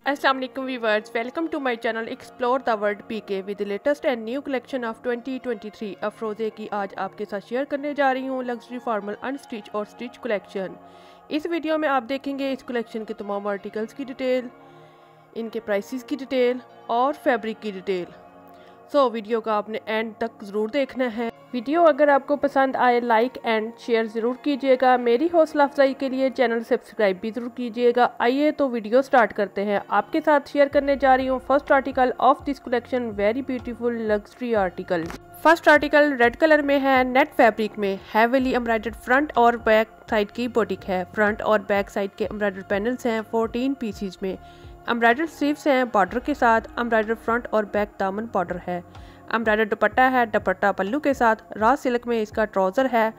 Assalamu alaikum viewers, welcome to my channel Explore the World PK with the latest and new collection of 2023 अफरोज़े की आज आपके साथ share करने जा रही हूँ लग्जरी फॉर्मल अनस्टिच और स्टिच कलेक्शन। इस वीडियो में आप देखेंगे इस कलेक्शन के तमाम आर्टिकल्स की डिटेल, इनके प्राइसेस की डिटेल और फैब्रिक की डिटेल। सो वीडियो का आपने एंड तक ज़रूर देखना है। वीडियो अगर आपको पसंद आए लाइक एंड शेयर ज़रूर कीजिएगा। मेरी हौसला अफजाई के लिए चैनल सब्सक्राइब भी ज़रूर कीजिएगा। आइए तो वीडियो स्टार्ट करते हैं। आपके साथ शेयर करने जा रही हूँ first article of this collection, very beautiful luxury article. First article red colour में है, नेट फैब्रिक में, हैवीली एम्ब्रॉयडर्ड फ्रंट और बैक साइड की बॉडिक है। फ्रंट और बैक साइड के एम्ब्रॉयडर्ड पैनल्स हैं 14 पीसीज में। एम्ब्रॉयडर्ड स्लीव्स हैं बॉर्डर के साथ। एम्ब्रॉयडर्ड फ्रंट और बैक दामन बॉर्डर है। एम्ब्रॉयडर्ड दुपट्टा है, दुपट्टा पल्लू के साथ। रॉ सिल्क में इसका ट्राउज़र है।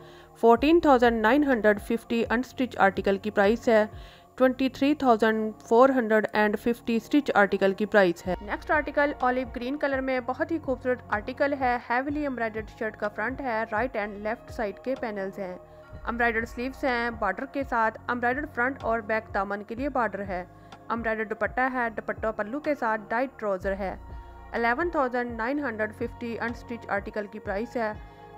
14,950 अनस्टिच आर्टिकल की प्राइस है। 23,450 स्टिच आर्टिकल की प्राइस है। Next article olive green colour में बहुत ही खूबसूरत आर्टिकल है। हैवीली एम्ब्रॉयडर्ड शर्ट का फ्रंट है। राइट एंड लेफ्ट साइड के पैनल्स हैं। एम्ब्रॉयडर्ड स्लीव्स हैं बॉर्डर के साथ। एम्ब्रॉयडर्ड फ्रंट और बैक दामन के लिए बॉर्डर है। एम्ब्रॉयडर्ड दुपट्टा है, दुपट्टा पल्लू के साथ। डाइट ट्राउज़र है। 11,950 अनस्टिच आर्टिकल की प्राइस है।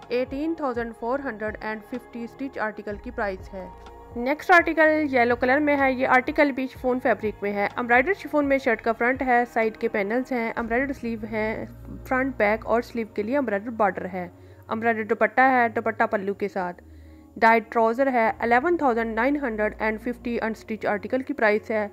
18,450 स्टिच आर्टिकल की प्राइस है। नेक्स्ट आर्टिकल येलो कलर में है। ये आर्टिकल भी शिफॉन फैब्रिक में है। एम्ब्रॉयडर्ड शिफॉन में शर्ट का फ्रंट है, साइड के पैनल्स हैं। एम्ब्रॉयडर्ड स्लीव हैं, फ्रंट बैक और स्लीव के लिए एम्ब्रॉयडर्ड बॉर्डर है। एम्ब्रॉयडर्ड दुपट्टा है, दुपट्टा पल्लू के साथ। डाइट ट्राउज़र है। 11,950 अनस्टिच आर्टिकल की प्राइस है।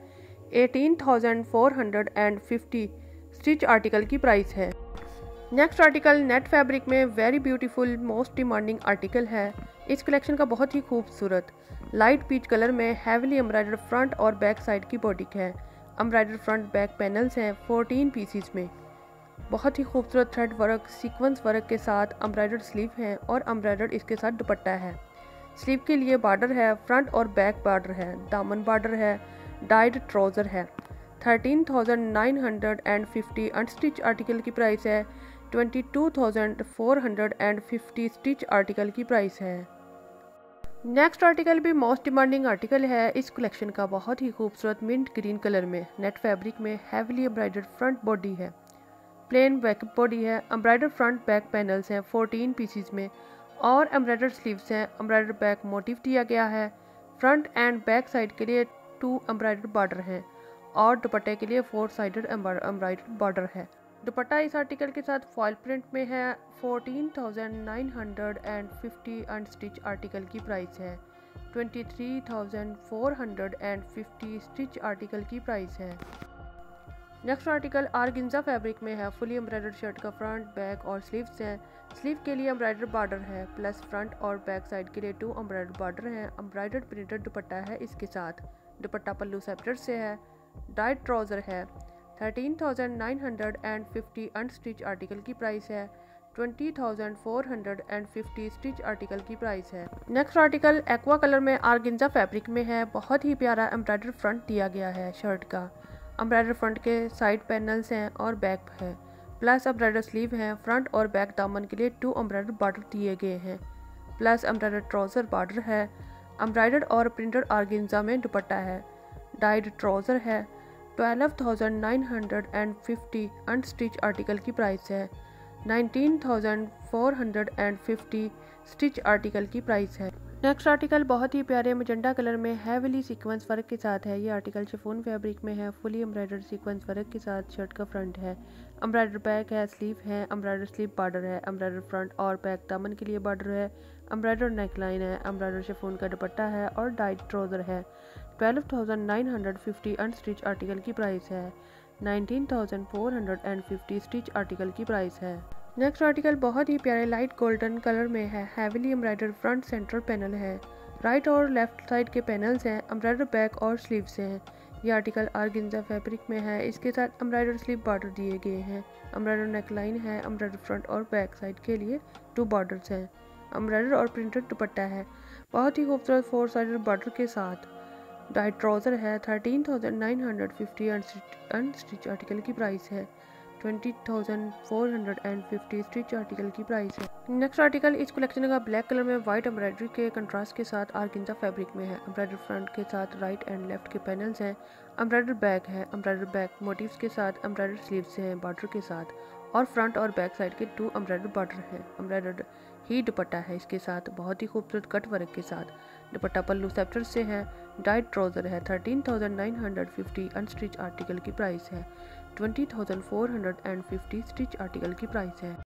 18,450 स्टिच आर्टिकल की प्राइस है। नेक्स्ट आर्टिकल नेट फैब्रिक में, very beautiful most demanding article है। इस कलेक्शन का बहुत ही खूबसूरत लाइट पीच कलर में हैवीली एम्ब्रॉयडर्ड फ्रंट और बैक साइड की बॉडिक है। एम्ब्रॉयडर्ड फ्रंट बैक पैनल्स हैं 14 पीसीज में। बहुत ही खूबसूरत थ्रेड वर्क, सीक्वेंस वर्क के साथ एम्ब्रॉयडर्ड स्लीव हैं और एम्ब्रॉयडर्ड इसके साथ दुपट्टा है। स्लीव के लिए बॉर्डर है, फ्रंट और बैक बॉर्डर है, दामन बॉर्डर है। डाइड ट्राउज़र है। 13,950 अनस्टिच आर्टिकल की प्राइस है। 22,450 स्टिच आर्टिकल की प्राइस है। नेक्स्ट आर्टिकल भी मोस्ट डिमांडिंग आर्टिकल है इस कलेक्शन का, बहुत ही खूबसूरत मिंट ग्रीन कलर में, नेट फैब्रिक में, हैवीली एम्ब्रॉयडर्ड फ्रंट बॉडी है, प्लेन बैक बॉडी है। एम्ब्रॉयडर्ड फ्रंट बैक पैनल्स हैं 14 पीसीज में और एम्ब्रॉयडर्ड स्लीव्स हैं। एम्ब्रॉयडर्ड बैक मोटिव दिया गया है। फ्रंट एंड बैक साइड के लिए 2 एम्ब्रॉयडर्ड बॉर्डर हैं और दुपट्टे के लिए 4 साइडेड एम्ब्रॉयडर्ड बॉर्डर है। दुपट्टा इस आर्टिकल के साथ फॉयल प्रिंट में है। 14,950 अनस्टिच आर्टिकल की प्राइस है। 23,450 स्टिच आर्टिकल की प्राइस है। नेक्स्ट आर्टिकल आर्गेन्जा फैब्रिक में है। फुली एम्ब्रॉयडर्ड शर्ट का फ्रंट बैक और स्लीव्स हैं। स्लीव के लिए एम्ब्रॉयडर्ड बॉर्डर है, प्लस फ्रंट और बैक साइड के लिए 2 एम्ब्रॉयडर्ड बॉर्डर हैं। एम्ब्रॉयडर्ड प्रिंटेड दुपट्टा है इसके साथ। दुपट्टा पल्लू सेपरेट से है। डाइट ट्राउज़र है। 13,950 अनस्टिच आर्टिकल की प्राइस है। 20,450 स्टिच आर्टिकल की प्राइस है। नेक्स्ट आर्टिकल एक्वा कलर में आर्गेन्जा फैब्रिक में है। बहुत ही प्यारा एम्ब्रॉयडर्ड फ्रंट दिया गया है शर्ट का। एम्ब्रॉयडर्ड फ्रंट के साइड पैनल्स हैं और बैक है, प्लस एम्ब्रॉयडर्ड स्लीव हैं। फ्रंट और बैक दामन के लिए 2 एम्ब्रॉयडर्ड बॉर्डर दिए गए हैं, प्लस एम्ब्रॉयडर्ड ट्राउज़र बॉर्डर है। एम्ब्रॉयडर्ड और प्रिंटेड आर्गेन्जा में दुपट्टा है। डाइड ट्राउज़र है। 12,950 अनस्टिच आर्टिकल की प्राइस है। 19,450 स्टिच आर्टिकल की प्राइस है। नेक्स्ट आर्टिकल बहुत ही प्यारे मजेंडा कलर में हैवीली सीक्वेंस वर्क के साथ है। ये आर्टिकल शिफॉन फैब्रिक में है। फुली एम्ब्रॉयडर्ड सीक्वेंस वर्क के साथ शर्ट का फ्रंट है। एम्ब्रॉयडर्ड बैक है, स्लीव है, एम्ब्रॉयडर्ड स्लीव बॉर्डर है। एम्ब्रॉयडर्ड फ्रंट और बैक दामन के लिए बॉर्डर है। एम्ब्रॉयडर्ड नेकलाइन है। एम्ब्रॉयडर्ड शिफॉन का दुपट्टा है और डाइट ट्राउज़र है। 12,950 अनस्टिच आर्टिकल की प्राइस है। 19,450 स्टिच आर्टिकल की प्राइस है। नेक्स्ट आर्टिकल बहुत ही प्यारे लाइट गोल्डन कलर में है। Heavily embroidered front central panel है। राइट और लेफ्ट साइड के पैनल्स हैं। एम्ब्रॉयडर्ड बैक और स्लीव्स हैं। ये आर्टिकल आर्गेन्जा फैब्रिक में है। इसके साथ एम्ब्रॉयडर्ड स्लीव बॉर्डर दिए गए हैं। एम्ब्रॉयडर्ड नेकलाइन है। एम्ब्रॉयडर्ड फ्रंट और बैक साइड के लिए 2 बॉर्डर्स हैं। एम्ब्रॉयडर्ड और प्रिंटेड दुपट्टा है, बहुत ही खूबसूरत 4 साइडेड बॉर्डर के साथ। डाइट ट्राउज़र है। 13,950 अनस्टिच आर्टिकल की प्राइस है। 20,450 स्टिच आर्टिकल की प्राइस है। नेक्स्ट आर्टिकल इस कलेक्शन का ब्लैक कलर में वाइट एम्ब्रॉयडरी के कंट्रास्ट के साथ आर्गेंजा फैब्रिक में है। एम्ब्रॉयडरी फ्रंट के साथ राइट एंड लेफ्ट के पैनल्स हैं। एम्ब्रॉयडरी बैक है। एम्ब्रॉयडरी बैक मोटिव्स के साथ एम्ब्रॉयडरी स्लीव्स हैं बॉर्डर के साथ, और फ्रंट और बैक साइड के 2 एम्ब्रॉयडरी बॉर्डर हैं। एम्ब्रॉयडर्ड ही दुपट्टा है इसके साथ, बहुत ही खूबसूरत कट वर्क के साथ। दुपट्टा पल्लू सेप्टर से है। डाइट ट्राउज़र है। 13,950 अनस्टिच आर्टिकल की प्राइस है। 20,450 स्टिच आर्टिकल की प्राइस है।